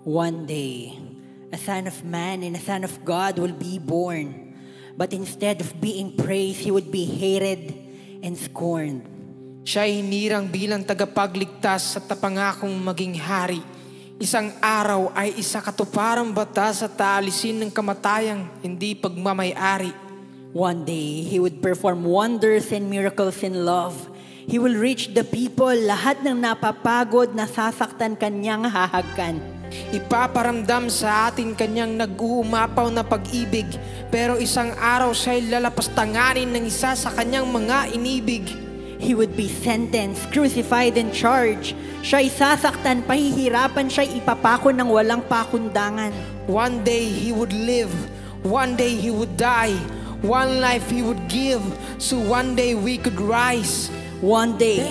One day, a son of man and a son of God will be born. But instead of being praised, he would be hated and scorned. Siya ay hinirang bilang tagapagligtas at napangakong maging hari. Isang araw ay isa katuparang batas at taalisin ng kamatayang hindi pagmamay-ari. One day, he would perform wonders and miracles in love. He will reach the people, lahat ng napapagod, nasasaktan kanyang hahagkan. Ipaparamdam sa atin kanyang nag-uumapaw na pag-ibig, pero isang araw siya'y lalapastanganin ng isa sa kanyang mga inibig. He would be sentenced, crucified, and charged. Siya'y sasaktan, pahihirapan, siya'y ipapako ng walang pakundangan. One day he would live, one day he would die, one life he would give, so one day we could rise. One day,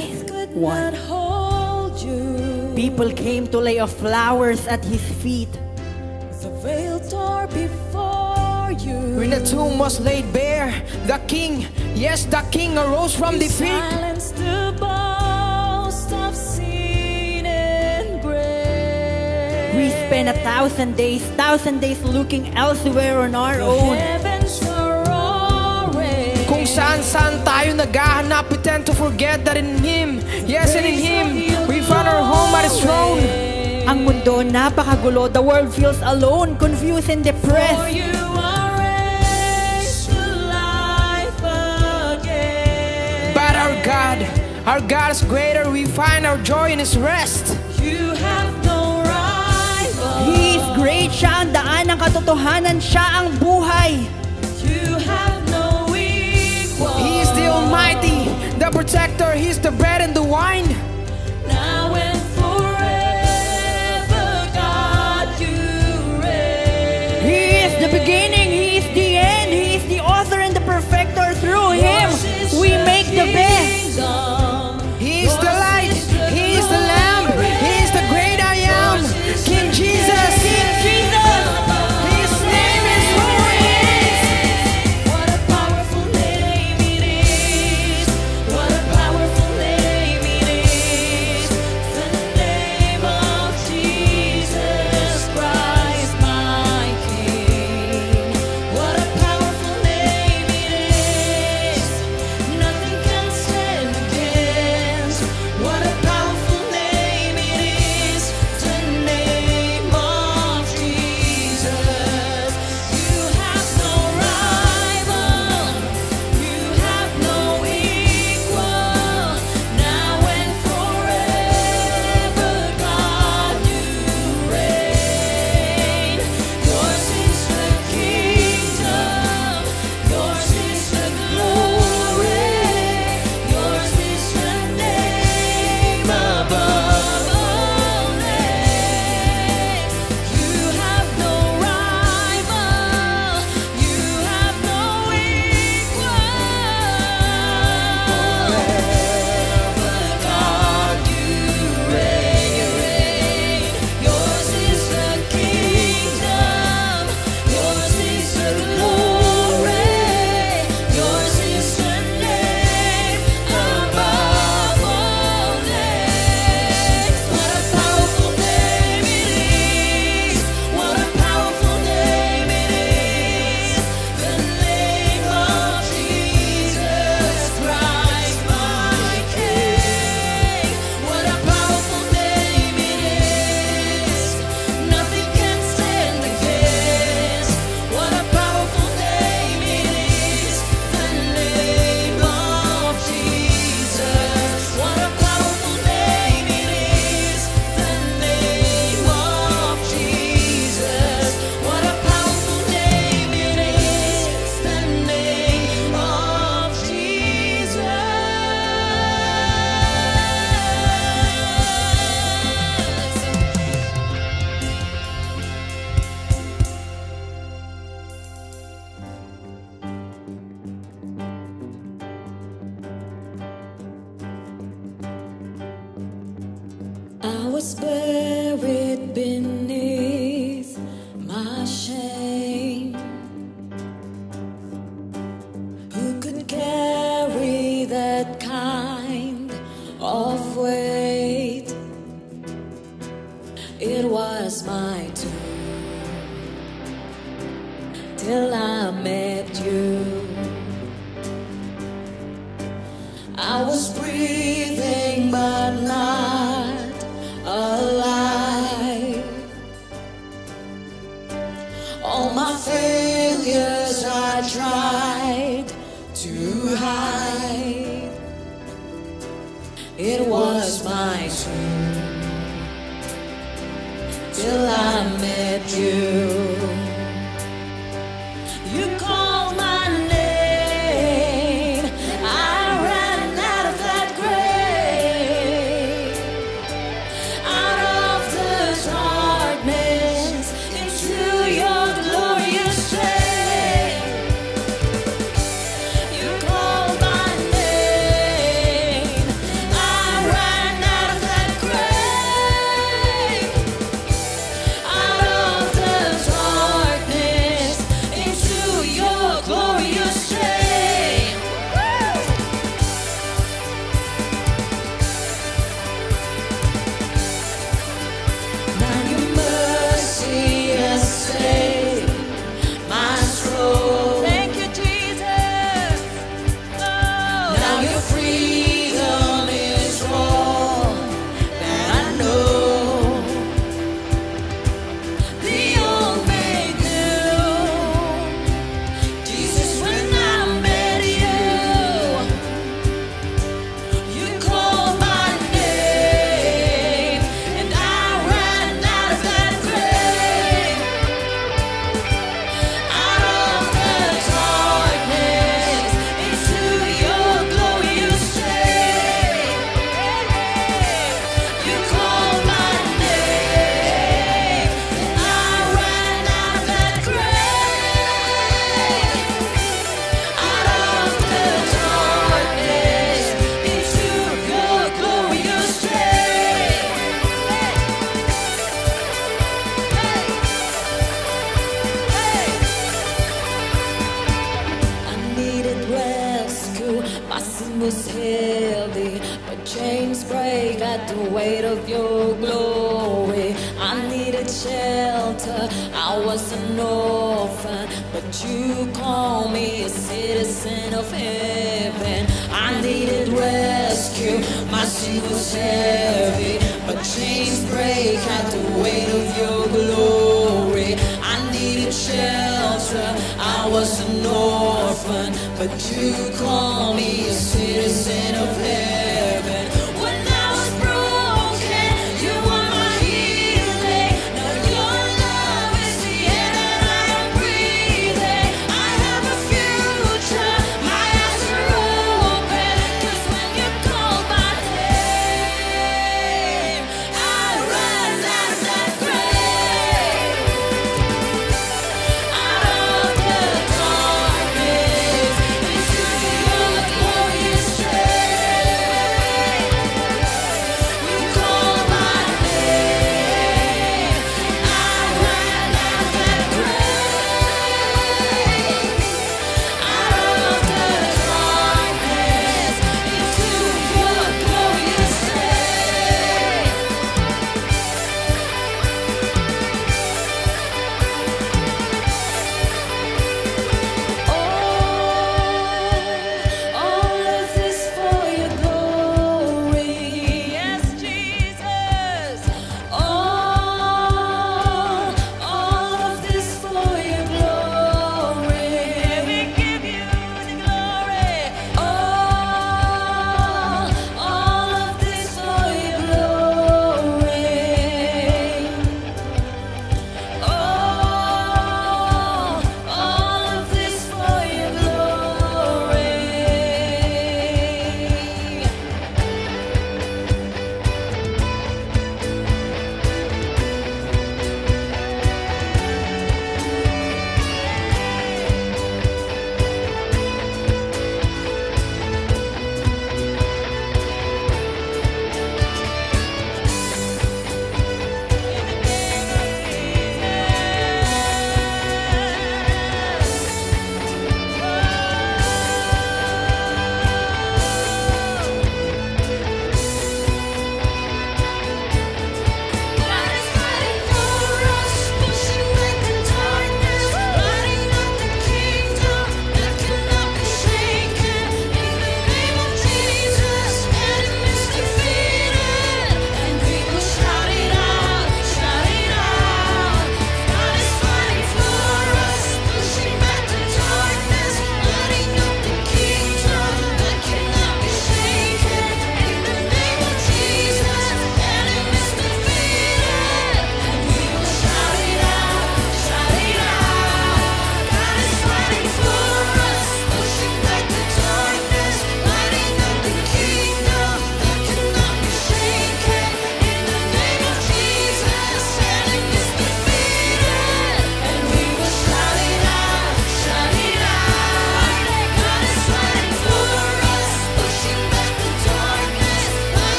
people came to lay flowers at his feet. The veil tore before you. When the tomb was laid bare, the king, yes, the king arose from defeat. Silenced the boast of sin and grace. We spent 1,000 days looking elsewhere on our own. Heavens were roaring. Kung saan tayo naghahanap, we tend to forget that in Him, yes, and in Him, we found our home at His throne. Ang mundo napakagulo, the world feels alone, confused and depressed. For you are raised to life again. But our God is greater, we find our joy in His rest. You have no rival. He is great, siya ang daan ng katotohanan, siya ang buhay. You have no equal. He is the Almighty, the Protector, He is the bread and the wine. Now and forever, God, you reign. He is the beginning, He is the end, He is the author and the perfecter. Through Him, we make the best. He is the light, He is the lamb, He is the great I am, King Jesus. King Jesus. His name is who He is. What a powerful name it is. What a powerful name it is. The name of Jesus Christ, my King. What a powerful name it is. Nothing can stand against. What a powerful name it is. The name of Jesus. You have no rival. You have no equal. Now and forever, God, you reign. Yours is the kingdom. Yours is the glory. Yours is the name above all names. You have no rival. You have no equal. Forever, God, you reign. Yours is the kingdom. Yours is the glory. Yours is the name above all names. What a powerful name it is. What a powerful name it is. The name of Jesus Christ, my King. What a powerful name it is. Nothing can stand against. What a powerful name it is. The name of Jesus. What a powerful name it is. The name of Jesus. What a powerful name it is. The name of Jesus. I was buried beneath my shame. Who could carry that kind of weight? it was my turn till I met you. I was breathing but not alive. All my failures I tried to hide. It was my turn till I met you. You called my name. I ran out of that grave, out of the darkness into your glorious shade. You called my name. I ran out of that grave, out of the darkness into your glorious shade. Now your mercy has saved my soul. Thank you, Jesus. Now your freedom is all that I know. The old made new. Jesus, when I met you, you called my name, and I ran out of that grave, out of the darkness into your glorious shade. You called my name, and I ran out of that grave, out of the darkness into your glorious shade. I needed rescue, my sin was heavy, but chains break at the weight of your glory. I needed shelter, I was an orphan, but you call me a citizen of heaven. I needed rescue, my sin was heavy, but chains break at the weight of your glory. I needed shelter, I was an orphan, but you call me a citizen of heaven. When I was broken, you were my healing. Now your love is the air that I am breathing. I have a future, my eyes are open, 'cause when you called my name, I ran out of that grave, out of the darkness into your glorious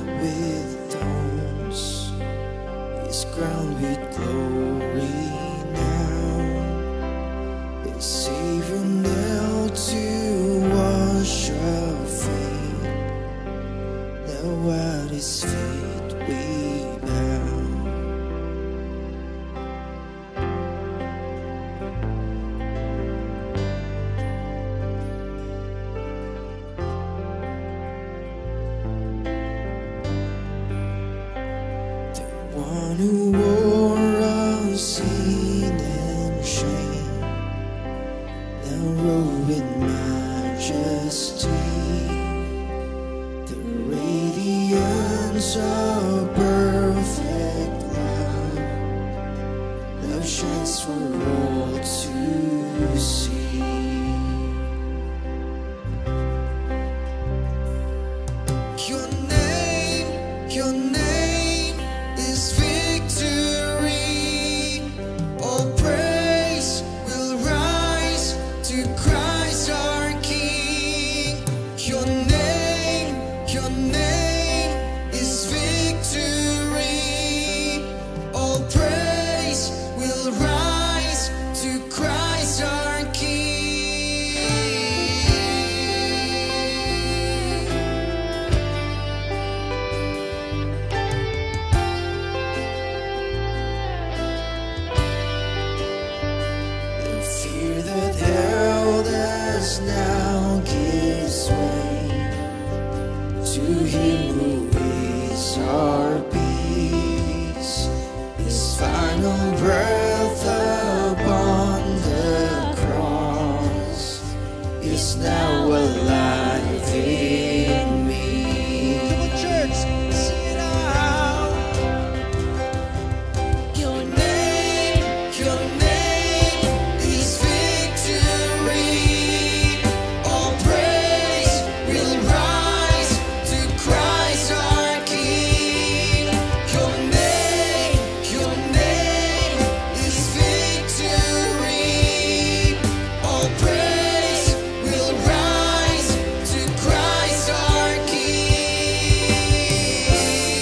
with thorns is crowned with glory now. His Savior knelt to wash our feet. Now at His feet we bow. One who wore our sin and shame, now robed in majesty. The radiance of perfect love now shines for all to see. Your name is victory. All praise will rise to Christ our King. Your name is victory. All praise will rise to Christ our King. The fear that held us now gives way to Him who is our peace. His final breath upon the cross is now alive in me. Come on, church, sing it out. Your name is victory. All praise will rise to Christ our King. Your name is victory. All praise will rise to Christ our King.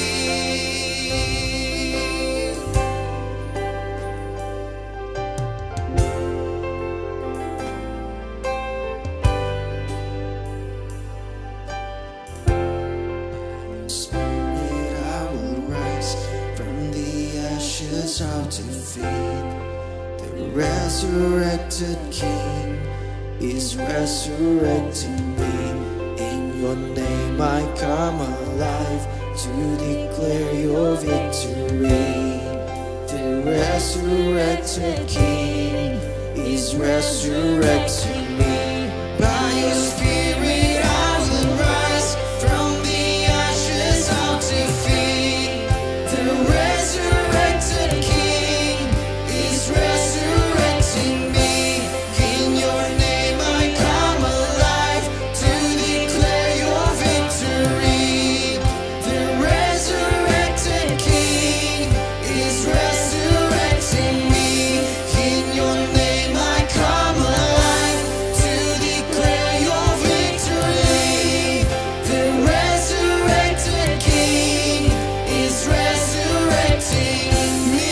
Spirit, I will rise from the ashes out to feed the resurrected King is resurrecting me. In your name I come alive to declare your victory. The resurrected King is resurrecting me. By your Spirit I will rise from the ashes out to feed the resurrected King is resurrecting me. In your name I come alive to declare your victory. The resurrected King is resurrecting me. In your name I come alive to declare your victory. The resurrected King is resurrecting me.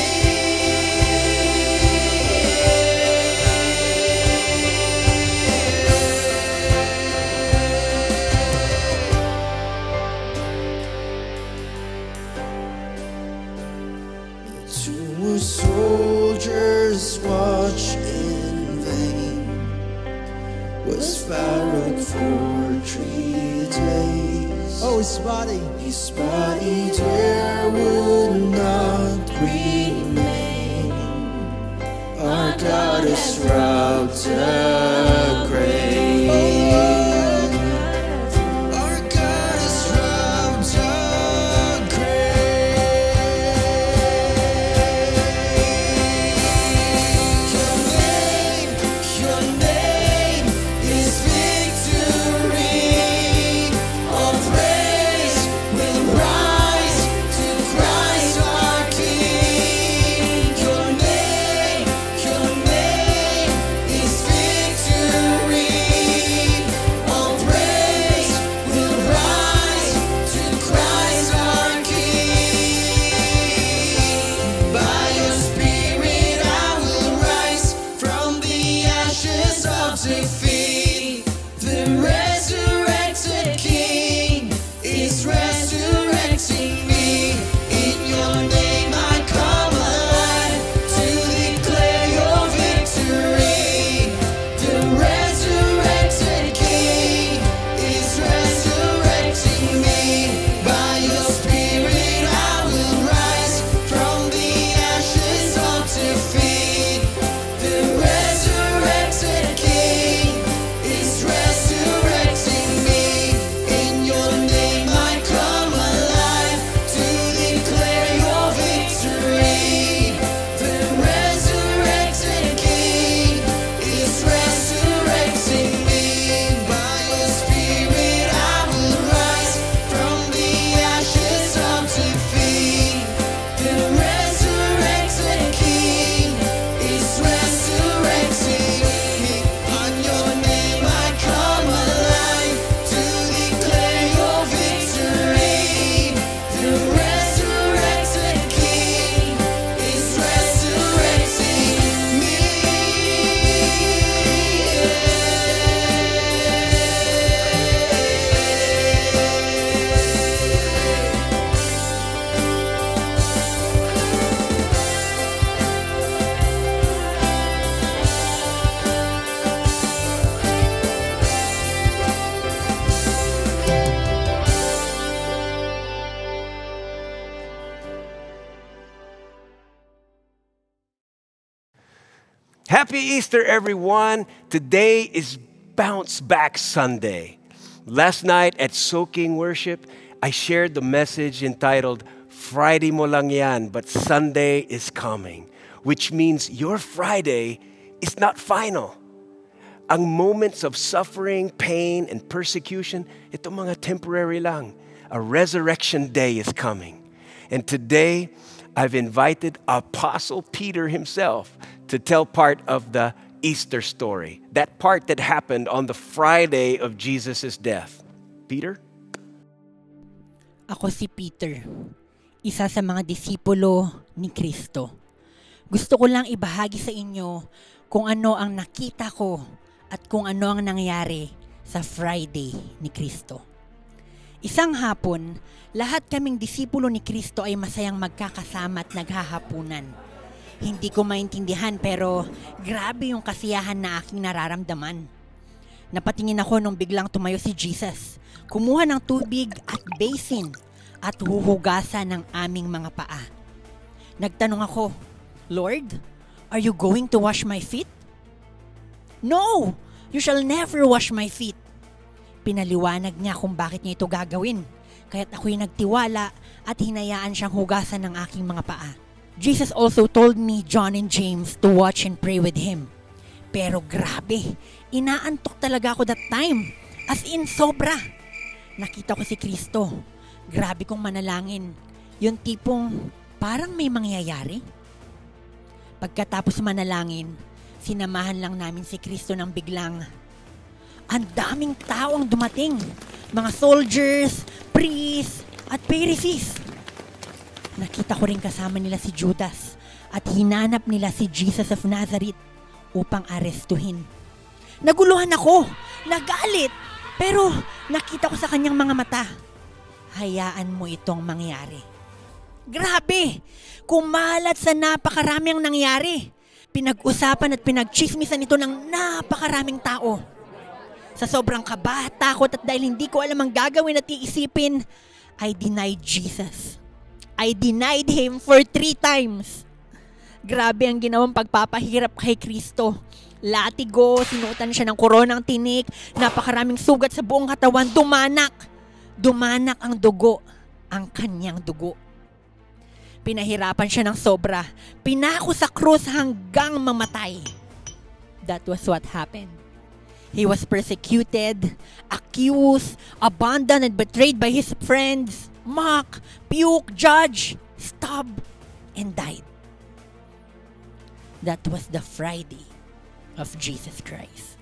Two soldiers watch in vain, was found for 3 days. Oh, His body. His body there would not remain. Our God has robbed the grave. Our God has robbed the grave. Your name is victory. All praise will rise to Christ our King. Your name is victory. Happy Easter, everyone. Today is Bounce Back Sunday. Last night at Soaking Worship, I shared the message entitled, Friday mo lang yan, but Sunday is coming, which means your Friday is not final. Ang moments of suffering, pain, and persecution, ito mga temporary lang. A resurrection day is coming. And today, I've invited Apostle Peter himself to tell part of the Easter story. That part that happened on the Friday of Jesus' death. Peter? Ako si Peter, isa sa mga disipulo ni Kristo. Gusto ko lang ibahagi sa inyo kung ano ang nakita ko at kung ano ang nangyari sa Friday ni Kristo. Isang hapon, lahat kaming disipulo ni Kristo ay masayang magkakasama at naghahapunan. Hindi ko maintindihan pero grabe yung kasiyahan na aking nararamdaman. Napatingin ako nung biglang tumayo si Jesus, kumuha ng tubig at basin at huhugasan ng aming mga paa. Nagtanong ako, Lord, are you going to wash my feet? No, you shall never wash my feet. Pinaliwanag niya kung bakit niya ito gagawin. Kaya't ako'y nagtiwala at hinayaan siyang hugasan ng aking mga paa. Jesus also told me, John and James, to watch and pray with him. Pero grabe, inaantok talaga ako that time. As in, sobra. Nakita ko si Kristo. Grabe kong manalangin. Yung tipong parang may mangyayari. Pagkatapos manalangin, sinamahan lang namin si Kristo ng biglang, ang daming tao ang dumating. Mga soldiers, priests, at Pharisees. Nakita ko rin kasama nila si Judas at hinanap nila si Jesus of Nazareth upang arestuhin. Naguluhan ako, nagalit, pero nakita ko sa kanyang mga mata. Hayaan mo itong mangyari. Grabe! Kumalat sa napakarami ang nangyari. Pinag-usapan at pinag-chismisan ito ng napakaraming tao. Sa sobrang kaba, takot at dahil hindi ko alam ang gagawin at iisipin, I denied Jesus. I denied Him for 3 times. Grabe ang ginawang pagpapahirap kay Kristo. Latigo, sinuotan siya ng koronang tinik, napakaraming sugat sa buong katawan, dumanak. Dumanak ang dugo, ang kanyang dugo. Pinahirapan siya ng sobra. Pinako sa krus hanggang mamatay. That was what happened. He was persecuted, accused, abandoned and betrayed by his friends, mocked, puked, judged, stabbed, and died. That was the Friday of Jesus Christ.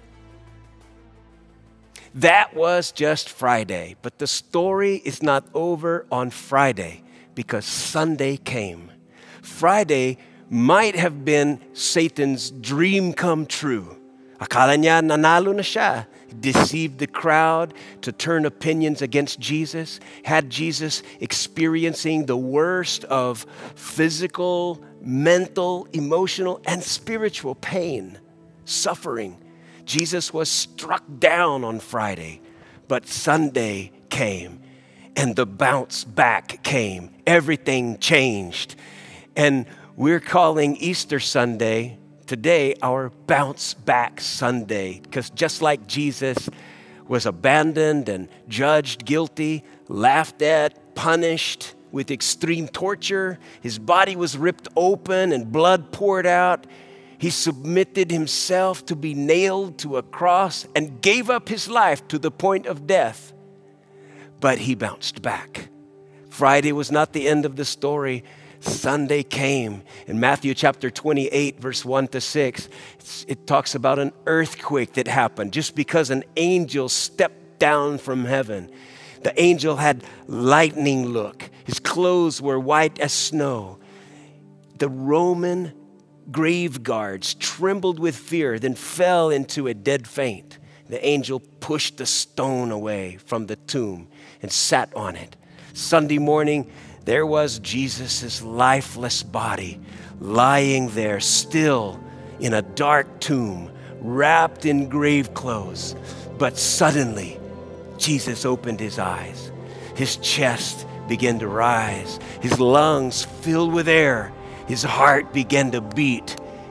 That was just Friday, but the story is not over on Friday because Sunday came. Friday might have been Satan's dream come true. Akala niya nanalo na siya. Deceived the crowd to turn opinions against Jesus. Had Jesus experiencing the worst of physical, mental, emotional, and spiritual pain, suffering. Jesus was struck down on Friday, but Sunday came and the bounce back came. Everything changed. And we're calling Easter Sunday today our Bounce Back Sunday, because just like Jesus was abandoned and judged guilty, laughed at, punished with extreme torture, his body was ripped open and blood poured out, he submitted himself to be nailed to a cross and gave up his life to the point of death. But he bounced back. Friday was not the end of the story. Sunday came. In Matthew chapter 28, verse 1 to 6, it talks about an earthquake that happened just because an angel stepped down from heaven. The angel had lightning look. His clothes were white as snow. The Roman grave guards trembled with fear, then fell into a dead faint. The angel pushed the stone away from the tomb and sat on it. Sunday morning, there was Jesus' lifeless body lying there still in a dark tomb, wrapped in grave clothes. But suddenly, Jesus opened his eyes. His chest began to rise. His lungs filled with air. His heart began to beat.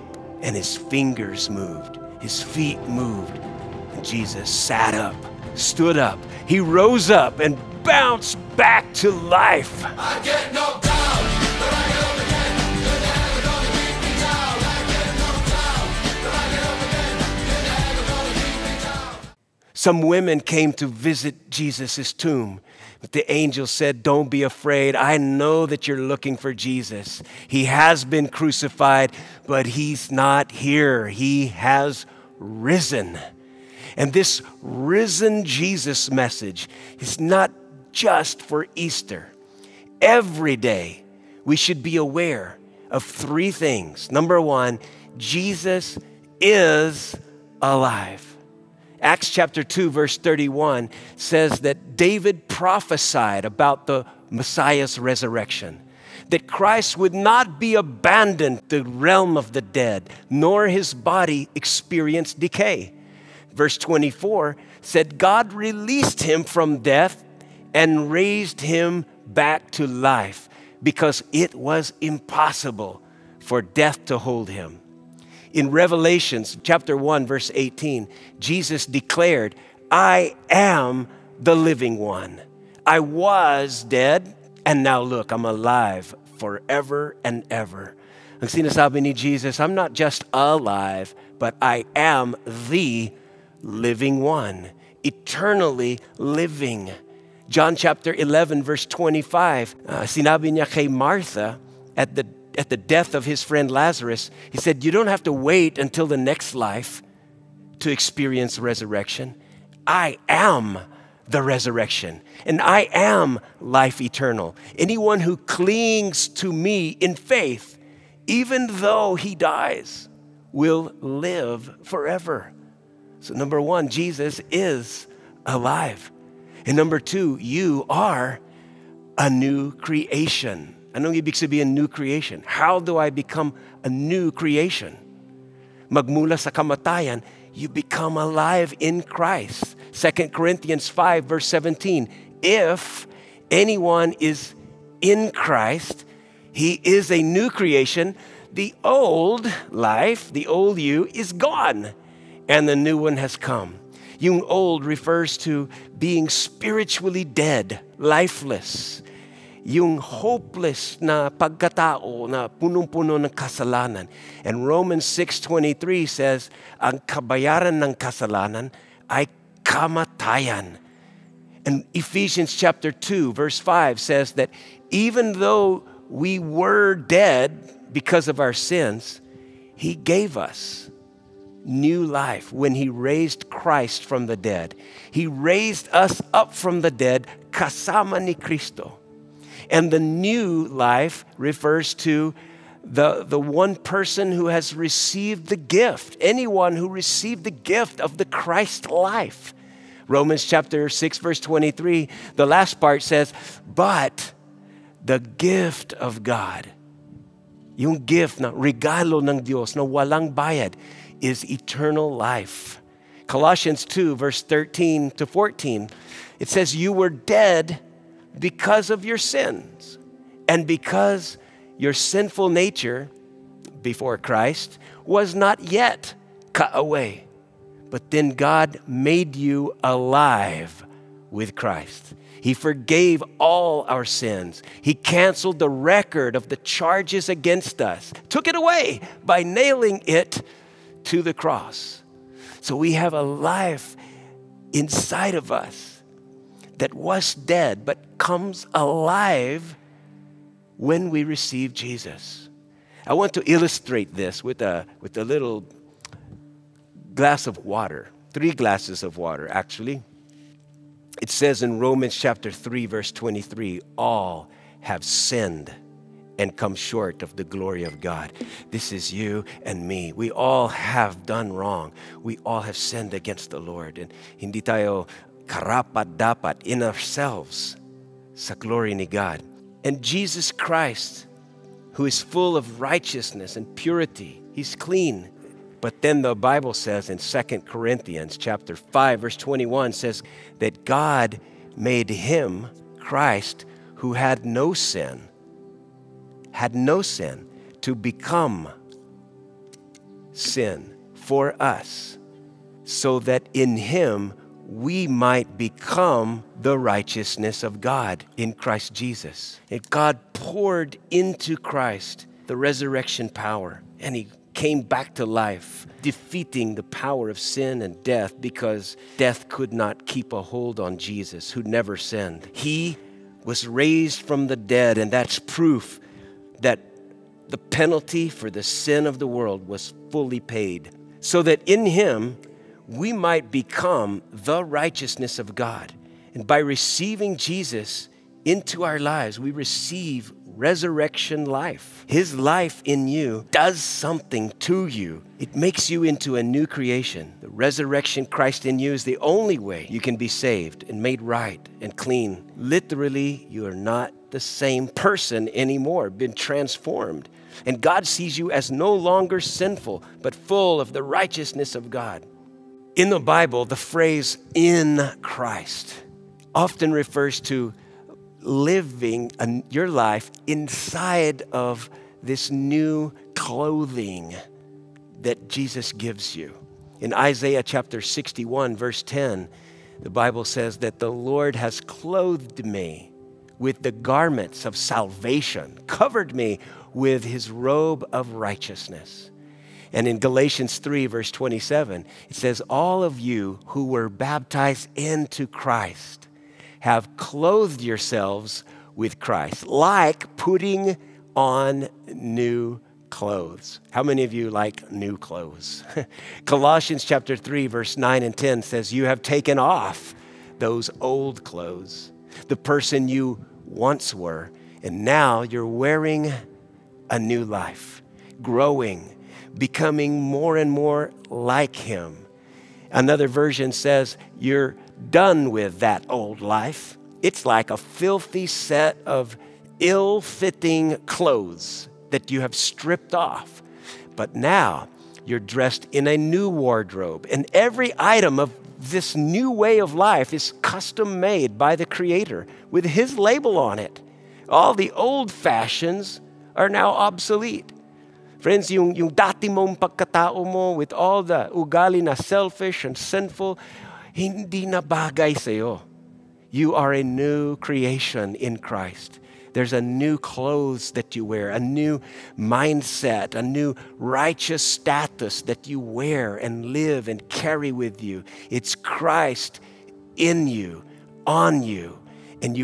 and his fingers moved, his feet moved. And Jesus sat up, stood up. He rose up and bounced back to life. I get knocked down, but I get up again. You're never gonna keep me down. I get knocked down, but I get up again. You're never gonna keep me down. Some women came to visit Jesus' tomb. But the angel said, don't be afraid. I know that you're looking for Jesus. He has been crucified, but he's not here. He has risen. And this risen Jesus message is not just for Easter. Every day, we should be aware of three things. Number one, Jesus is alive. Acts chapter 2, verse 31 says that David prophesied about the Messiah's resurrection, that Christ would not be abandoned to the realm of the dead, nor his body experience decay. Verse 24 said God released him from death and raised him back to life because it was impossible for death to hold him. In Revelations chapter 1, verse 18, Jesus declared, I am the living one. I was dead, and now look, I'm alive forever and ever. Ang sinasabi ni Jesus, I'm not just alive, but I am the living one, eternally living. John chapter 11, verse 25, sinabi niya kay Martha at the death of his friend Lazarus, he said, you don't have to wait until the next life to experience resurrection. I am the resurrection, and I am life eternal. Anyone who clings to me in faith, even though he dies, will live forever. So number one, Jesus is alive. And number two, you are a new creation. Anong ibig sabihin new creation? How do I become a new creation? Magmula sa kamatayan, you become alive in Christ. 2 Corinthians 5 verse 17, if anyone is in Christ, he is a new creation. The old life, the old you is gone, and the new one has come. Yung old refers to being spiritually dead, lifeless. Yung hopeless na pagkatao na punong-puno ng kasalanan. And Romans 6:23 says, ang kabayaran ng kasalanan ay kamatayan. And Ephesians chapter 2 verse 5 says that even though we were dead because of our sins, he gave us new life when he raised Christ from the dead. He raised us up from the dead, kasama ni Cristo. And the new life refers to the one person who has received the gift, anyone who received the gift of the Christ life. Romans chapter 6 verse 23, the last part says, but the gift of God, yung gift na regalo ng Diyos na walang bayad, is eternal life. Colossians 2 verse 13 to 14, it says, you were dead because of your sins and because your sinful nature before Christ was not yet cut away. But then God made you alive with Christ. He forgave all our sins. He canceled the record of the charges against us, took it away by nailing it to the cross. So we have a life inside of us that was dead but comes alive when we receive Jesus. I want to illustrate this with a little glass of water, 3 glasses of water actually. It says in Romans chapter 3 verse 23, all have sinned and come short of the glory of God. This is you and me. We all have done wrong. We all have sinned against the Lord. And hindi tayo karapat-dapat in ourselves sa glory ni God. And Jesus Christ, who is full of righteousness and purity, he's clean. But then the Bible says in 2 Corinthians chapter 5 verse 21 says that God made him, Christ, who had no sin, to become sin for us, so that in him we might become the righteousness of God in Christ Jesus. And God poured into Christ the resurrection power, and he came back to life, defeating the power of sin and death, because death could not keep a hold on Jesus, who never sinned. He was raised from the dead, and that's proof that the penalty for the sin of the world was fully paid, so that in him we might become the righteousness of God. And by receiving Jesus into our lives, we receive resurrection life. His life in you does something to you. It makes you into a new creation. The resurrection Christ in you is the only way you can be saved and made right and clean. Literally, you are not the same person anymore, been transformed. And God sees you as no longer sinful, but full of the righteousness of God. In the Bible, the phrase "in Christ" often refers to living your life inside of this new clothing that Jesus gives you. In Isaiah chapter 61, verse 10, the Bible says that the Lord has clothed me with the garments of salvation, covered me with his robe of righteousness. And in Galatians 3, verse 27, it says, all of you who were baptized into Christ have clothed yourselves with Christ, like putting on new clothes. How many of you like new clothes? Colossians chapter 3, verse 9 and 10 says, you have taken off those old clothes, the person you once were, and now you're wearing a new life, growing, becoming more and more like him. Another version says you're done with that old life. It's like a filthy set of ill-fitting clothes that you have stripped off. But now you're dressed in a new wardrobe. And every item of this new way of life is custom made by the Creator with his label on it. All the old fashions are now obsolete. Friends, yung dati mong pagkatao mo with all the ugali na selfish and sinful, hindi na bagay sa'yo. You are a new creation in Christ. There's a new clothes that you wear, a new mindset, a new righteous status that you wear and live and carry with you. It's Christ in you, on you, and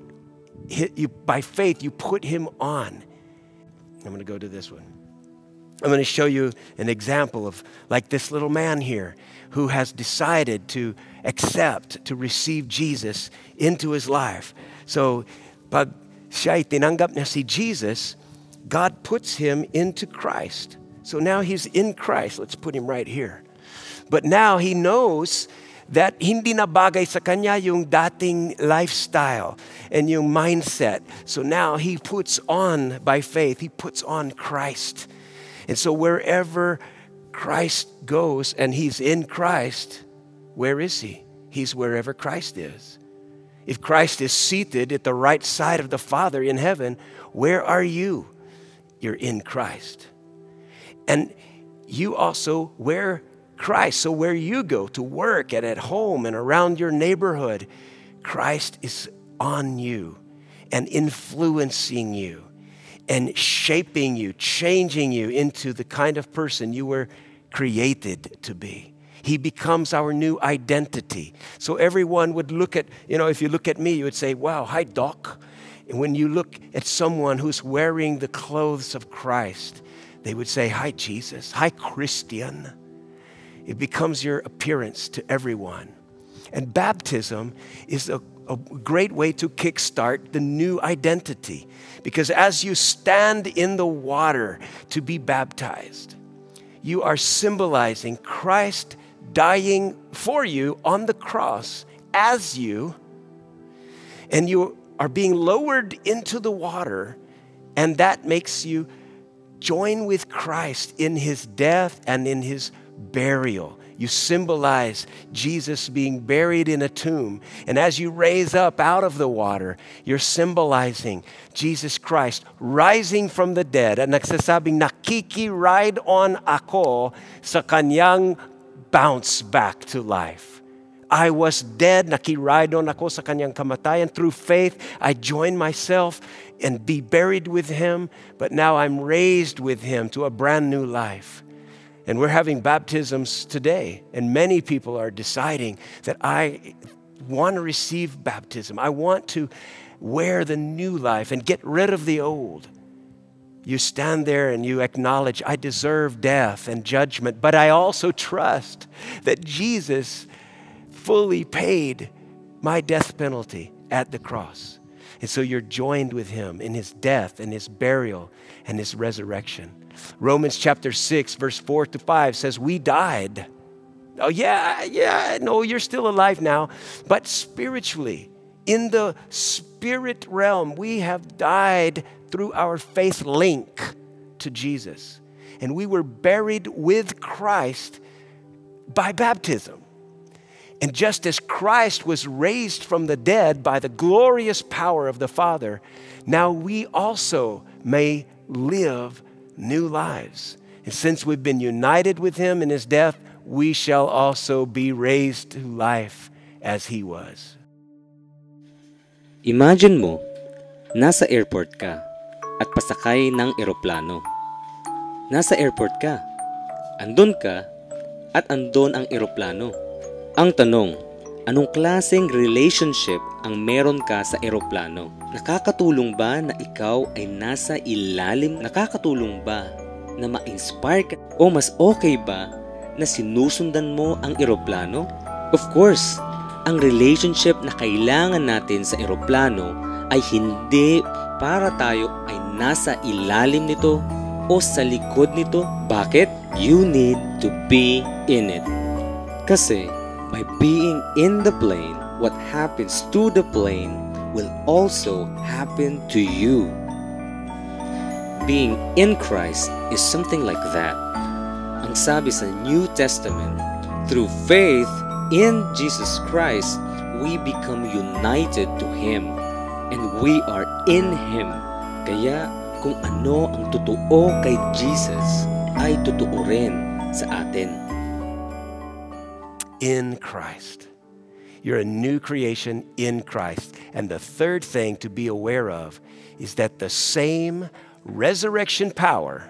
by faith, you put him on. I'm going to go to this one. I'm going to show you an example of like this little man here who has decided to accept, to receive Jesus into his life. So, pag siya'y tinanggap niya si Jesus, God puts him into Christ. So now he's in Christ. Let's put him right here. But now he knows that hindi na bagay sa kanya yung dating lifestyle and yung mindset. So now he puts on, by faith, he puts on Christ. And so wherever Christ goes and he's in Christ, where is he? He's wherever Christ is. If Christ is seated at the right side of the Father in heaven, where are you? You're in Christ. And you also wear Christ. So where you go to work and at home and around your neighborhood, Christ is on you and influencing you and shaping you, changing you into the kind of person you were created to be. He becomes our new identity. So everyone would look at, if you look at me, you would say, wow, hi, Doc. And when you look at someone who's wearing the clothes of Christ, they would say, hi, Jesus. Hi, Christian. It becomes your appearance to everyone. And baptism is a great way to kickstart the new identity. Because as you stand in the water to be baptized, you are symbolizing Christ dying for you on the cross as you, and you are being lowered into the water, and that makes you join with Christ in his death and in his burial. You symbolize Jesus being buried in a tomb. And as you raise up out of the water, you're symbolizing Jesus Christ rising from the dead. At nagsasabing, nakiki-ride on ako sa kanyang bounce back to life. I was dead, nakiride on ako sa kanyang kamatayan. Through faith, I joined myself and be buried with him. But now I'm raised with him to a brand new life. And we're having baptisms today. And many people are deciding that I want to receive baptism. I want to wear the new life and get rid of the old. You stand there and you acknowledge, I deserve death and judgment, but I also trust that Jesus fully paid my death penalty at the cross. And so you're joined with him in his death and his burial and his resurrection. Romans chapter 6, verse 4 to 5 says, we died. Oh yeah, no, you're still alive now. But spiritually, in the spirit realm, we have died through our faith link to Jesus. And we were buried with Christ by baptism. And just as Christ was raised from the dead by the glorious power of the Father, now we also may live new lives. And since we've been united with him in his death, we shall also be raised to life as he was. Imagine mo, nasa airport ka at pasakay ng eroplano. Nasa airport ka, andun ka at andun ang eroplano. Ang tanong, anong klaseng relationship ang meron ka sa eroplano? Nakakatulong ba na ikaw ay nasa ilalim? Nakakatulong ba na ma-inspire ka? O mas okay ba na sinusundan mo ang eroplano? Of course, ang relationship na kailangan natin sa eroplano ay hindi para tayo ay nasa ilalim nito o sa likod nito. Bakit? You need to be in it. Kasi by being in the plane, what happens to the plane will also happen to you. Being in Christ is something like that. Ang sabi sa New Testament, through faith in Jesus Christ, we become united to Him and we are in Him. Kaya kung ano ang totoo kay Jesus ay totoo rin sa atin. In Christ. You're a new creation in Christ. And the third thing to be aware of is that the same resurrection power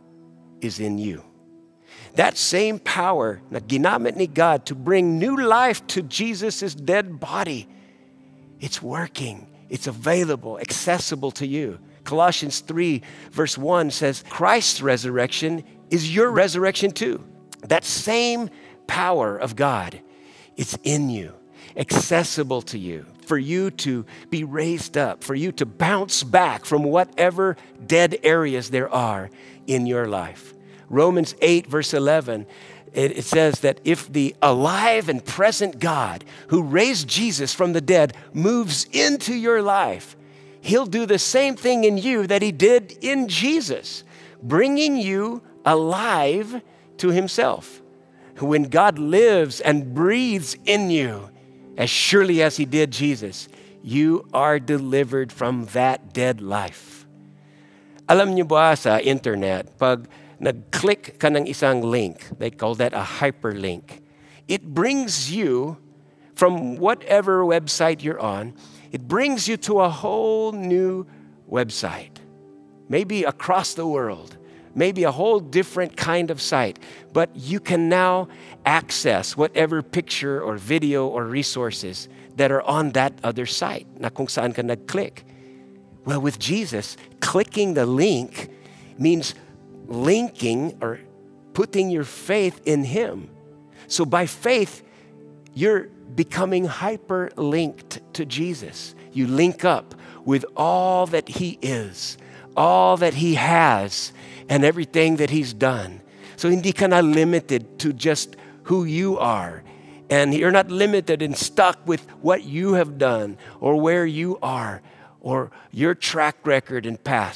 is in you. That same power na ginamit ni God to bring new life to Jesus' dead body, it's working. It's available, accessible to you. Colossians 3 verse 1 says, Christ's resurrection is your resurrection too. That same power of God, it's in you, accessible to you, for you to be raised up, for you to bounce back from whatever dead areas there are in your life. Romans 8 verse 11, it says that if the alive and present God who raised Jesus from the dead moves into your life, he'll do the same thing in you that he did in Jesus, bringing you alive to himself. When God lives and breathes in you, as surely as he did Jesus, you are delivered from that dead life. Alam niyo ba sa internet, pag nag-click ka ng isang link, they call that a hyperlink. It brings you from whatever website you're on, it brings you to a whole new website, maybe across the world. Maybe a whole different kind of site, but you can now access whatever picture or video or resources that are on that other site na kung saan ka nag-click. Well, with Jesus, clicking the link means linking or putting your faith in him. So by faith, you're becoming hyperlinked to Jesus. You link up with all that he is, all that he has, and everything that he's done. So hindi ka na limited to just who you are. And you're not limited and stuck with what you have done or where you are or your track record in past.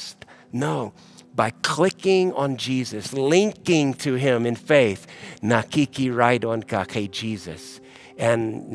No. By clicking on Jesus, linking to Him in faith, nakikiraydon ka kay Jesus. And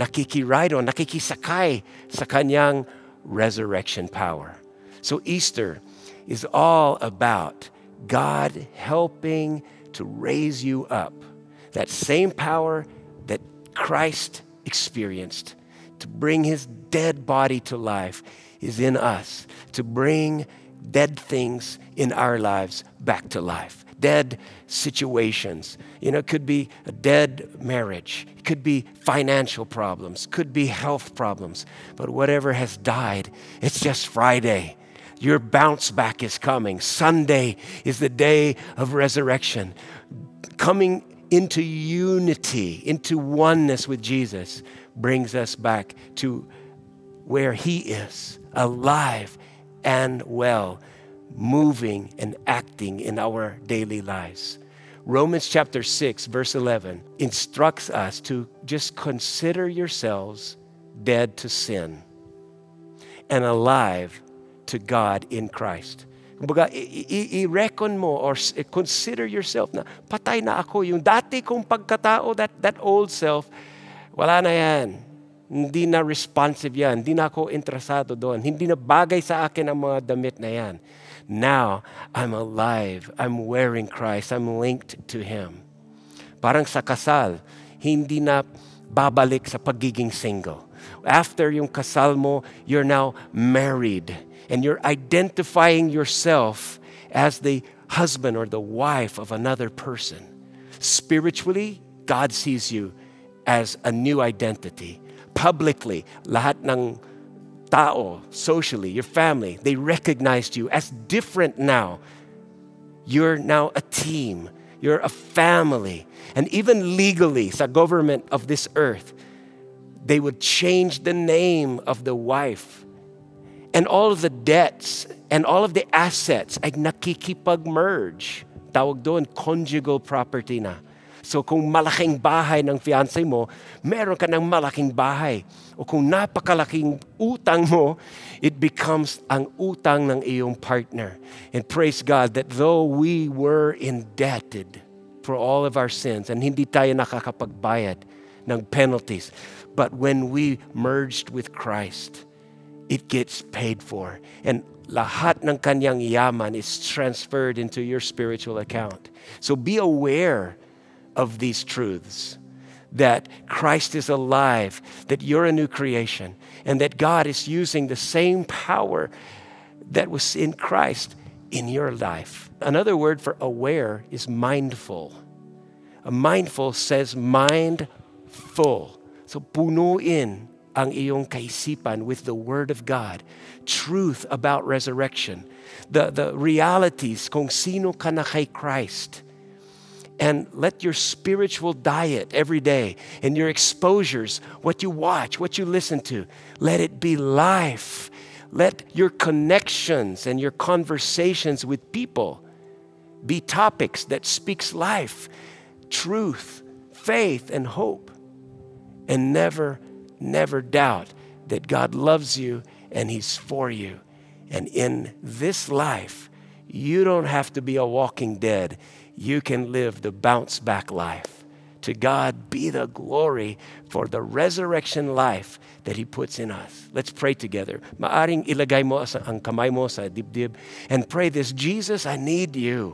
nakikisakay sa Kanyang resurrection power. So Easter is all about God helping to raise you up. That same power that Christ experienced to bring His dead body to life is in us, to bring dead things in our lives back to life. Dead situations. It could be a dead marriage. It could be financial problems. Could be health problems. But whatever has died, it's just Friday. Your bounce back is coming. Sunday is the day of resurrection. Coming into unity, into oneness with Jesus, brings us back to where He is, alive and well, moving and acting in our daily lives. Romans chapter 6, verse 11 instructs us to just consider yourselves dead to sin and alive to God in Christ. Kumbaga, i-reckon mo or consider yourself na patay na ako. Yung dati kong pagkatao, that old self, wala na yan. Hindi na responsive yan. Hindi na ako interesado doon. Hindi na bagay sa akin ang mga damit na yan. Now, I'm alive. I'm wearing Christ. I'm linked to Him. Parang sa kasal, hindi na babalik sa pagiging single. After yung kasal mo, you're now married. And you're identifying yourself as the husband or the wife of another person. Spiritually, God sees you as a new identity. Publicly, lahat ng tao, socially, your family, they recognized you as different now. You're now a team. You're a family. And even legally, sa government of this earth, they would change the name of the wife. And all of the debts and all of the assets ay nakikipag-merge. Tawag doon, conjugal property na. So kung malaking bahay ng fiancé mo, meron ka ng malaking bahay. O kung napakalaking utang mo, it becomes ang utang ng iyong partner. And praise God that though we were indebted for all of our sins and hindi tayo nakakapagbayad ng penalties, but when we merged with Christ, it gets paid for. And lahat ng kanyang yaman is transferred into your spiritual account. So be aware of these truths, that Christ is alive, that you're a new creation, and that God is using the same power that was in Christ in your life. Another word for aware is mindful. A mindful says mindful. So punuin ang iyong kaisipan with the Word of God, truth about resurrection, the realities kung sino ka na kay Christ. And let your spiritual diet every day and your exposures, what you watch, what you listen to, let it be life. Let your connections and your conversations with people be topics that speaks life, truth, faith, and hope. And never doubt that God loves you and He's for you. And in this life, you don't have to be a walking dead. You can live the bounce back life. To God be the glory for the resurrection life that He puts in us. Let's pray together. Maaring ilagay mo ang kamay mo sa dibdib and pray this, Jesus, I need you.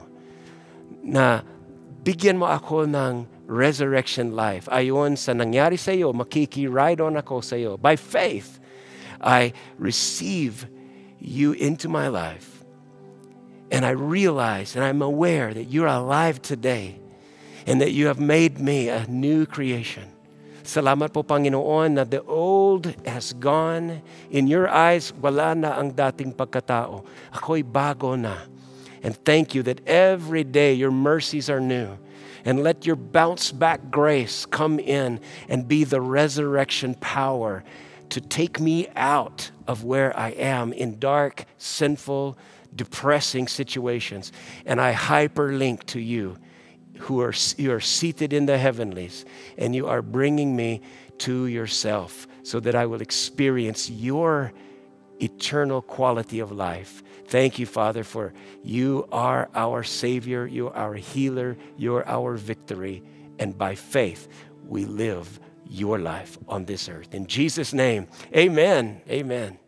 Na bigyan mo ako ng resurrection life. Ayon sa nangyari sa iyo, makikiride on ako sa iyo. By faith, I receive you into my life. And I realize and I'm aware that you're alive today and that you have made me a new creation. Salamat po, Panginoon, na the old has gone. In your eyes, wala na ang dating pagkatao. Ako'y bago na. And thank you that every day your mercies are new. And let your bounce back grace come in and be the resurrection power to take me out of where I am in dark, sinful, depressing situations. And I hyperlink to you you are seated in the heavenlies, and you are bringing me to yourself so that I will experience your eternal quality of life. Thank you, Father, for you are our Savior, you are our healer, you are our victory, and by faith we live your life on this earth. In Jesus' name, amen. Amen.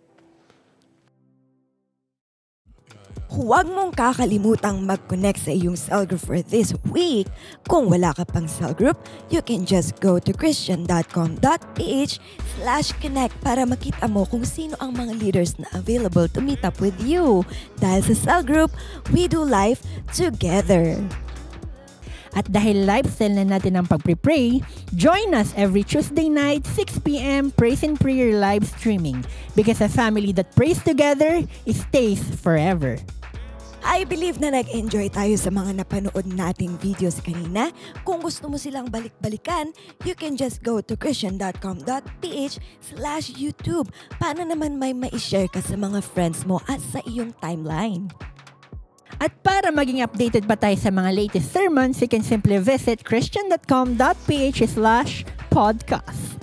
Huwag mong kakalimutang mag-connect sa iyong cell group for this week. Kung wala ka pang cell group, you can just go to christian.com.ph/connect para makita mo kung sino ang mga leaders na available to meet up with you. Dahil sa cell group, we do life together. At dahil lifestyle na natin ang pagpre-pray, join us every Tuesday night, 6 p.m. Praise and Prayer live streaming. Because a family that prays together, stays forever. I believe na nag-enjoy tayo sa mga napanood nating videos kanina. Kung gusto mo silang balik-balikan, you can just go to christian.com.ph/YouTube. Paano naman may ma-share ka sa mga friends mo at sa iyong timeline? At para maging updated pa tayo sa mga latest sermons, you can simply visit christian.com.ph/podcast.